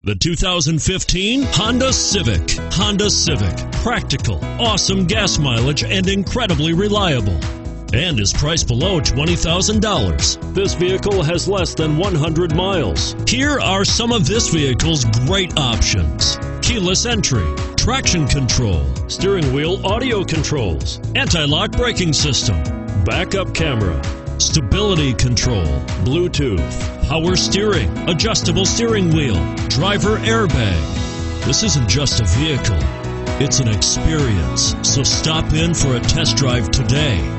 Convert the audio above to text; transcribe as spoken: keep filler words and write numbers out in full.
The two thousand fifteen Honda Civic. Honda Civic. Practical, awesome gas mileage, and incredibly reliable. And is priced below twenty thousand dollars. This vehicle has less than one hundred miles. Here are some of this vehicle's great options: keyless entry, traction control, steering wheel audio controls, anti-lock braking system, backup camera, stability control, Bluetooth, power steering, adjustable steering wheel, driver airbag. This isn't just a vehicle, it's an experience. So stop in for a test drive today.